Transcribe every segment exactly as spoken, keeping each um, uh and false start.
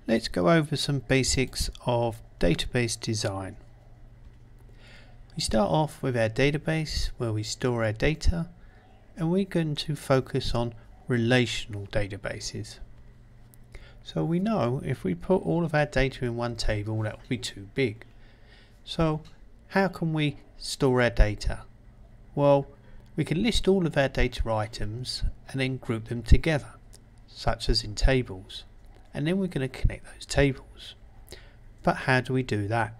Let's go over some basics of database design. We start off with our database where we store our data, and we're going to focus on relational databases. So we know if we put all of our data in one table, that would be too big. So how can we store our data? Well, we can list all of our data items and then group them together, such as in tables. And then we're going to connect those tables. But how do we do that?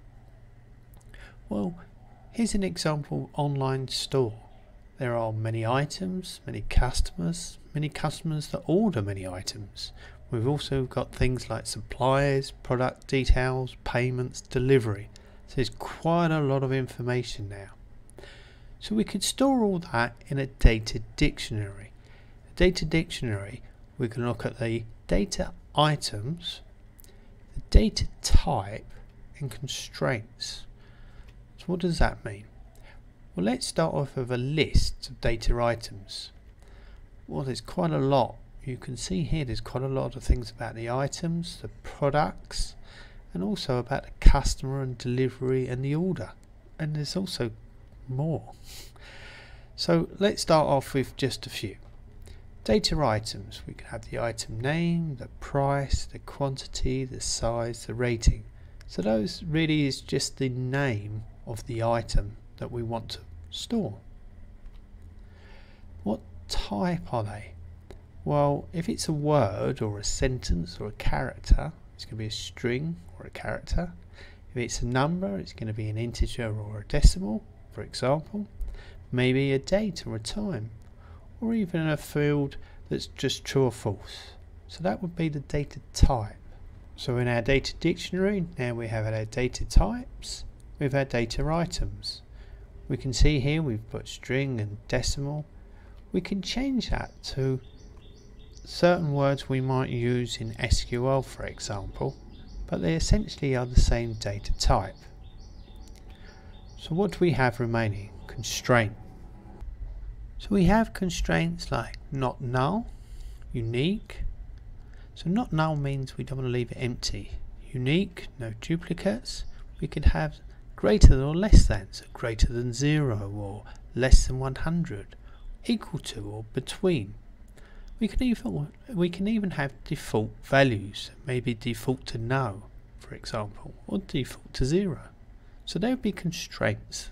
Well, here's an example online store. There are many items, many customers, many customers that order many items. We've also got things like suppliers, product details, payments, delivery. So there's quite a lot of information now. So we could store all that in a data dictionary. A data dictionary, we can look at the data items, the data type, and constraints. So what does that mean? Well, let's start off with a list of data items. Well, there's quite a lot. You can see here there's quite a lot of things about the items, the products, and also about the customer and delivery and the order. And there's also more. So let's start off with just a few. Data items, we can have the item name, the price, the quantity, the size, the rating. So those really is just the name of the item that we want to store. What type are they? Well, if it's a word or a sentence or a character, it's going to be a string or a character. If it's a number, it's going to be an integer or a decimal, for example. Maybe a date or a time, or even a field that's just true or false. So that would be the data type. So in our data dictionary, now we have our data types with our data items. We can see here we've put string and decimal. We can change that to certain words we might use in S Q L, for example, but they essentially are the same data type. So what do we have remaining? Constraint. So we have constraints like not null, unique. So not null means we don't want to leave it empty. Unique, no duplicates. We could have greater than or less than, so greater than zero or less than one hundred, equal to or between. We can even we can even have default values, maybe default to no, for example, or default to zero. So they would be constraints.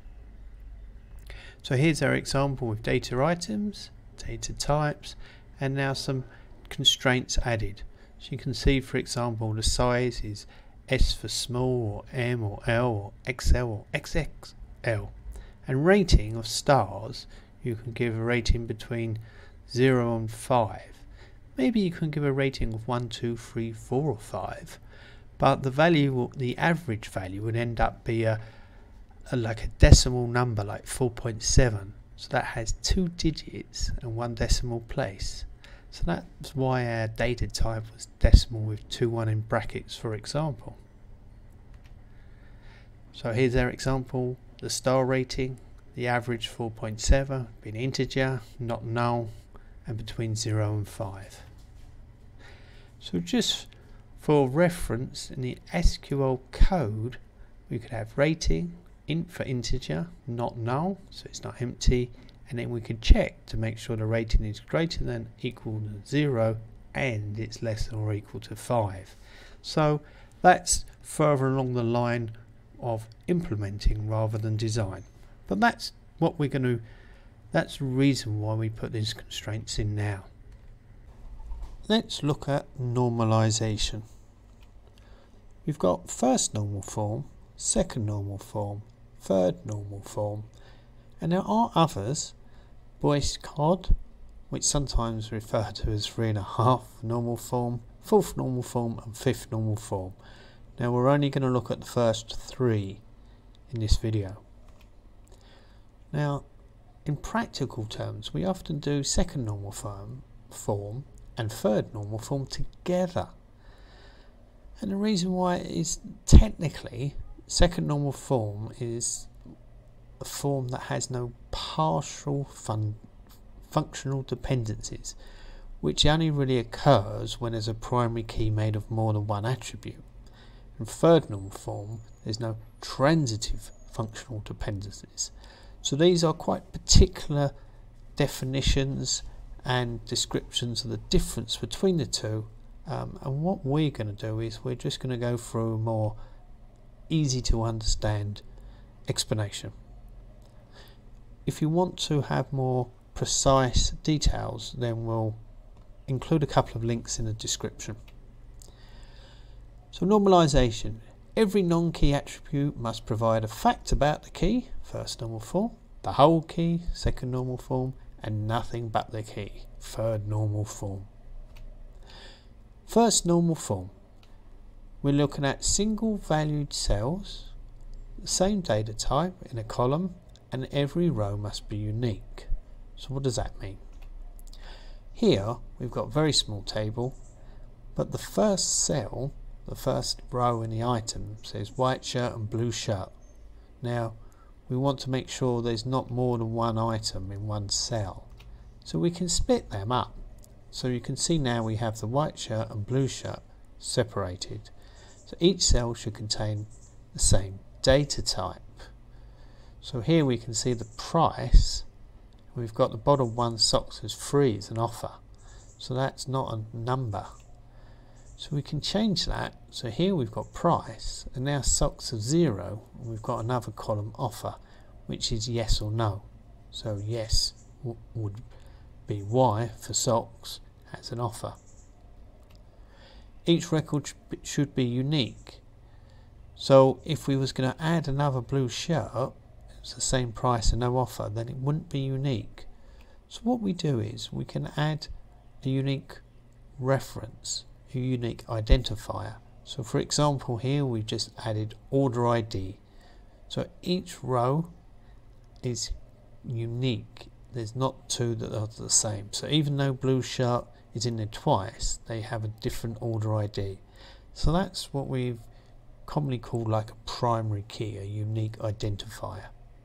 So here's our example with data items, data types, and now some constraints added. So you can see, for example, the size is S for small, or M or L or X L or X X L. And rating of stars, you can give a rating between zero and five. Maybe you can give a rating of one, two, three, four or five. But the value, the average value would end up be a like a decimal number like four point seven, so that has two digits and one decimal place. So that's why our data type was decimal with two one in brackets, for example. So here's our example, the star rating, the average four point seven, being integer, not null, and between zero and five. So just for reference, in the S Q L code we could have rating, int for integer, not null, so it's not empty, and then we could check to make sure the rating is greater than, equal to zero, and it's less than or equal to five. So that's further along the line of implementing rather than design. But that's what we're going to, that's the reason why we put these constraints in now. Let's look at normalization. We've got first normal form, second normal form, third normal form, and there are others, Boyce Codd, which sometimes referred to as three and a half normal form, fourth normal form and fifth normal form. Now we're only going to look at the first three in this video. Now in practical terms we often do second normal form, form and third normal form together, and the reason why is technically second normal form is a form that has no partial fun functional dependencies, which only really occurs when there's a primary key made of more than one attribute. In third normal form, there's no transitive functional dependencies. So these are quite particular definitions and descriptions of the difference between the two. Um, and what we're going to do is we're just going to go through a more easy to understand explanation. If you want to have more precise details, then we'll include a couple of links in the description. So normalization. Every non-key attribute must provide a fact about the key, first normal form, the whole key, second normal form, and nothing but the key, third normal form. First normal form. We're looking at single valued cells, the same data type in a column, and every row must be unique. So what does that mean? Here we've got a very small table, but the first cell, the first row in the item, says white shirt and blue shirt. Now we want to make sure there's not more than one item in one cell, so we can split them up. So you can see now we have the white shirt and blue shirt separated. So each cell should contain the same data type. So here we can see the price. We've got the bottom one, socks as free as an offer. So that's not a number. So we can change that. So here we've got price, and now socks of zero. And we've got another column, offer, which is yes or no. So yes would be Y for socks as an offer. Each record should be unique. So if we was going to add another blue shirt, it's the same price and no offer, then it wouldn't be unique. So what we do is we can add a unique reference, a unique identifier. So for example, here we've just added order I D. So each row is unique. There's not two that are the same. So even though blue shirt is in there twice, they have a different order I D. So that's what we've commonly called like a primary key, a unique identifier.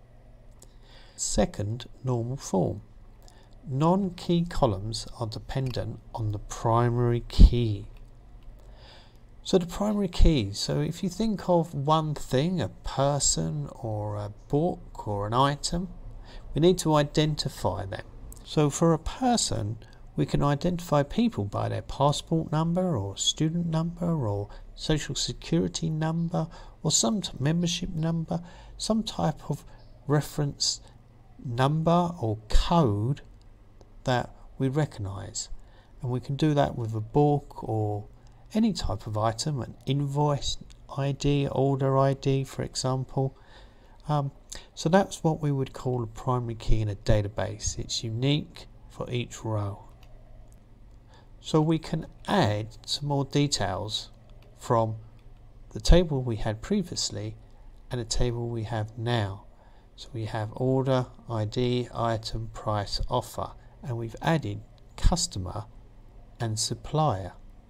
Second normal form. Non-key columns are dependent on the primary key. So the primary key, so if you think of one thing, a person or a book or an item, we need to identify them. So for a person, we can identify people by their passport number or student number or social security number or some membership number, some type of reference number or code that we recognize. And we can do that with a book or any type of item, an invoice I D, order I D for example. Um, so that's what we would call a primary key in a database. It's unique for each row. So we can add some more details from the table we had previously and the table we have now. So we have order, I D, item, price, offer, and we've added customer and supplier.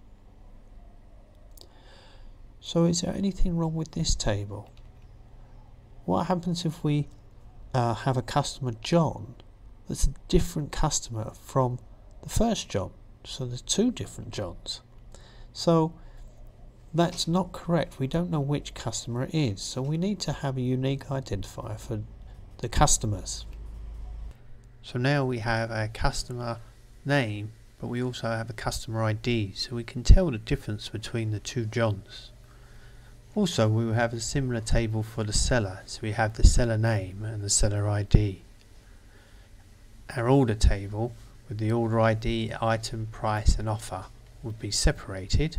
So is there anything wrong with this table? What happens if we uh, have a customer John that's a different customer from the first John? So there's two different Johns. So that's not correct. We don't know which customer it is. So we need to have a unique identifier for the customers. So now we have a customer name, but we also have a customer I D, so we can tell the difference between the two Johns. Also, we will have a similar table for the seller, so we have the seller name and the seller I D. Our order table with the order I D, item, price and offer would be separated.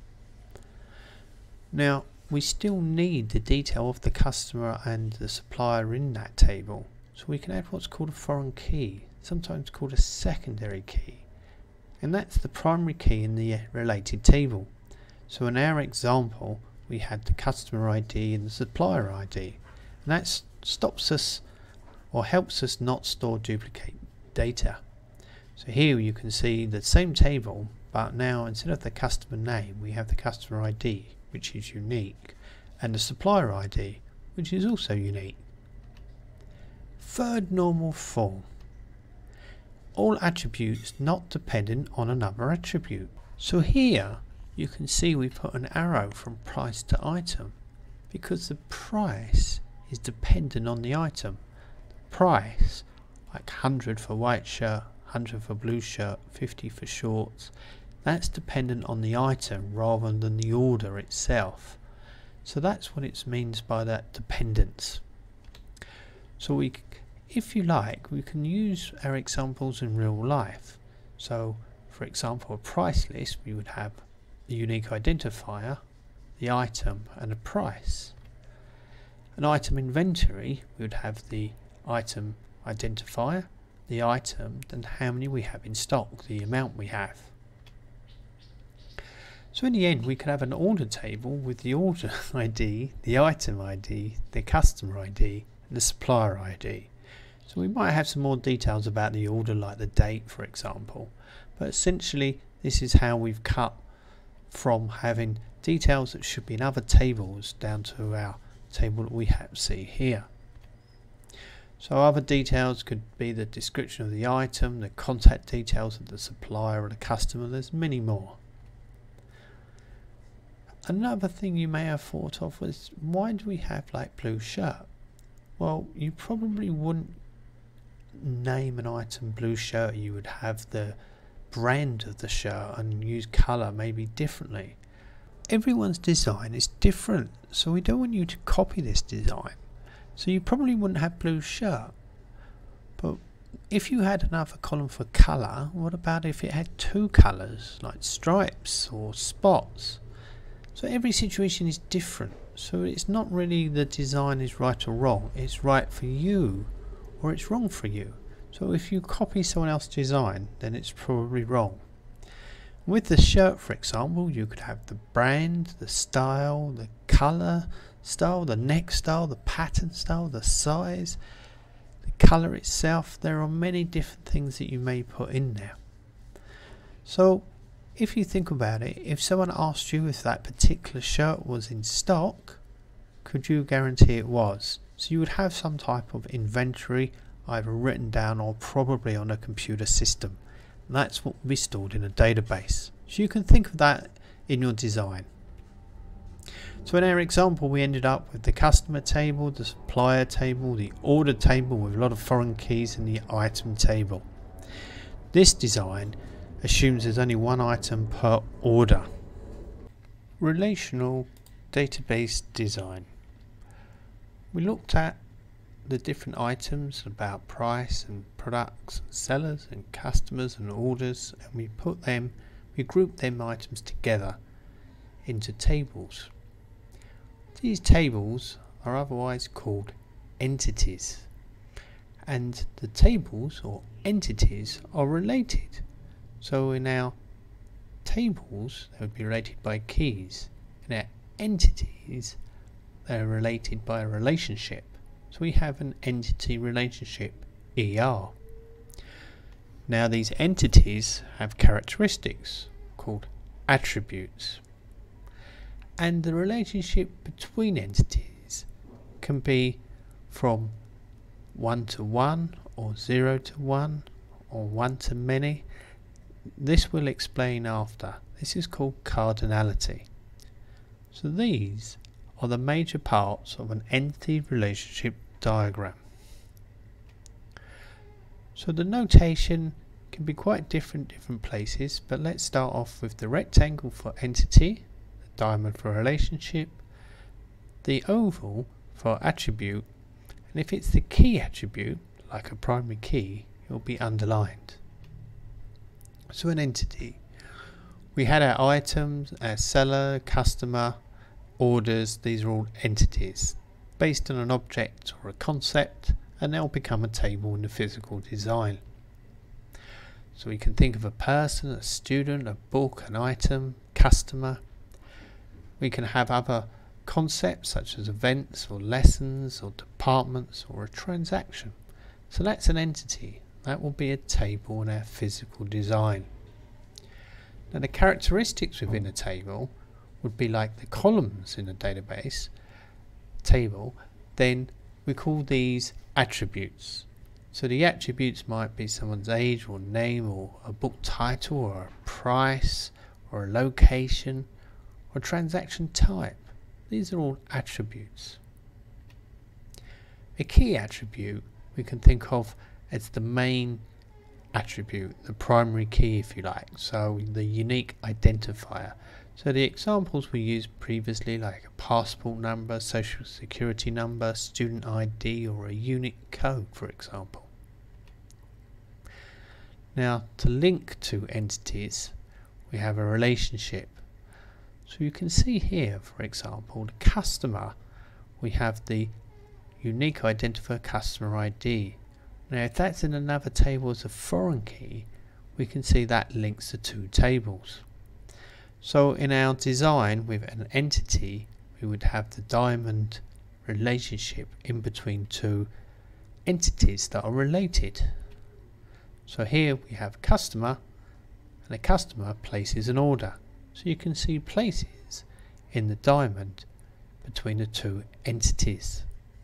Now we still need the detail of the customer and the supplier in that table, so we can add what's called a foreign key, sometimes called a secondary key, and that's the primary key in the related table. So in our example we had the customer I D and the supplier I D, and that stops us or helps us not store duplicate data. So here you can see the same table, but now instead of the customer name we have the customer I D, which is unique, and the supplier I D, which is also unique. Third normal form. all attributes not dependent on another attribute. So here you can see we put an arrow from price to item because the price is dependent on the item. The price, like one hundred for white shirt, one hundred for blue shirt, fifty for shorts, that's dependent on the item rather than the order itself. So that's what it means by that dependence. So we, if you like, we can use our examples in real life. So for example, a price list, we would have the unique identifier, the item and a price. An item inventory, we would have the item identifier, the item, and how many we have in stock, the amount we have. So in the end we could have an order table with the order I D, the item I D, the customer I D and the supplier I D. So we might have some more details about the order, like the date for example, but essentially this is how we've cut from having details that should be in other tables down to our table that we have see here. So other details could be the description of the item, the contact details of the supplier or the customer. There's many more. Another thing you may have thought of was, why do we have like blue shirt? Well, you probably wouldn't name an item blue shirt. You would have the brand of the shirt and use colour maybe differently. Everyone's design is different, so we don't want you to copy this design. So you probably wouldn't have blue shirt. But if you had another column for colour, what about if it had two colours, like stripes or spots? So every situation is different. So it's not really the design is right or wrong. It's right for you or it's wrong for you. So if you copy someone else's design, then it's probably wrong. With the shirt, for example, you could have the brand, the style, the colour style, the neck style, the pattern style, the size, the colour itself. There are many different things that you may put in there. So if you think about it, if someone asked you if that particular shirt was in stock, could you guarantee it was? So you would have some type of inventory either written down or probably on a computer system. And that's what will be stored in a database. So you can think of that in your design. So in our example we ended up with the customer table, the supplier table, the order table with a lot of foreign keys and the item table. This design assumes there's only one item per order. Relational database design. We looked at the different items about price and products, and sellers and customers and orders, and we put them, we grouped them items together into tables. These tables are otherwise called entities, and the tables or entities are related. So in our tables they would be related by keys, in our entities they are related by a relationship. So we have an entity relationship, E R. Now these entities have characteristics called attributes, and the relationship between entities can be from one to one or zero to one or one to many. This we'll explain after. This is called cardinality. So these are the major parts of an entity relationship diagram. So the notation can be quite different different places, but let's start off with the rectangle for entity, the diamond for relationship, the oval for attribute, and if it's the key attribute, like a primary key, it will be underlined. So an entity, we had our items, our seller, customer, orders. These are all entities based on an object or a concept, and they'll become a table in the physical design. So we can think of a person, a student, a book, an item, customer. We can have other concepts such as events or lessons or departments or a transaction. So that's an entity. That will be a table in our physical design. Now the characteristics within a table would be like the columns in a database table. Then we call these attributes. So the attributes might be someone's age or name, or a book title, or a price, or a location, or transaction type. These are all attributes. A key attribute we can think of as the main attribute, the primary key if you like, so the unique identifier. So the examples we used previously, like a passport number, social security number, student I D, or a unique code, for example. Now, to link two entities, we have a relationship. So you can see here, for example, the customer, we have the unique identifier customer I D. Now, if that's in another table as a foreign key, we can see that links the two tables. So in our design with an entity, we would have the diamond relationship in between two entities that are related. So here we have a customer, and a customer places an order. So you can see places in the diamond between the two entities.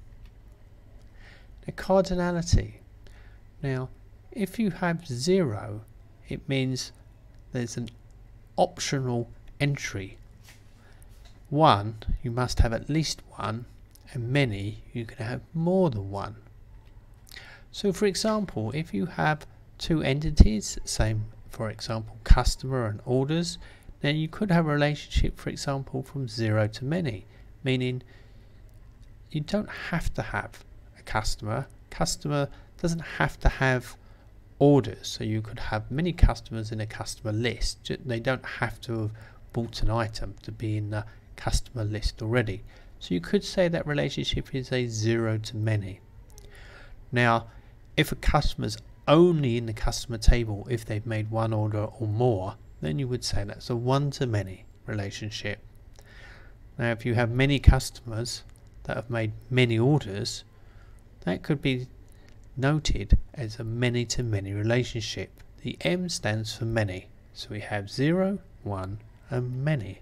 The cardinality. Now, if you have zero, it means there's an optional entry. One, you must have at least one, and many, you can have more than one. So for example, if you have two entities, same for example customer and orders, then you could have a relationship, for example, from zero to many, meaning you don't have to have a customer. Customer doesn't have to have orders, so you could have many customers in a customer list. They don't have to have bought an item to be in the customer list already. So you could say that relationship is a zero to many. Now, if a customer's only in the customer table if they've made one order or more, then you would say that's a one to many relationship. Now, if you have many customers that have made many orders, that could be noted as a many to many relationship. The M stands for many, so we have zero, one and many.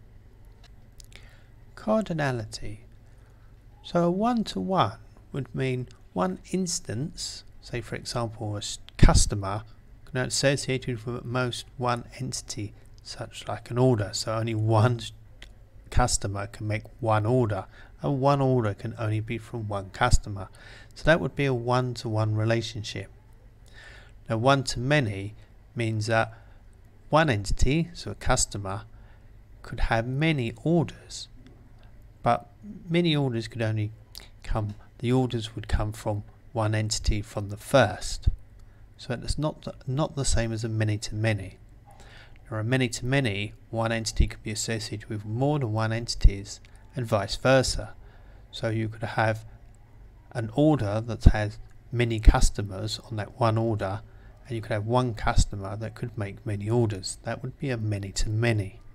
Cardinality. So a one to one would mean one instance, say for example a customer, can be associated with at most one entity, such like an order. So only one customer can make one order, and one order can only be from one customer. So that would be a one-to-one relationship. Now, one to many means that one entity, so a customer, could have many orders, but many orders could only come, the orders would come from one entity from the first. So it's not the, not the same as a many to many. Or a many to many, one entity could be associated with more than one entities, and vice versa. So you could have an order that has many customers on that one order, and you could have one customer that could make many orders. That would be a many to many.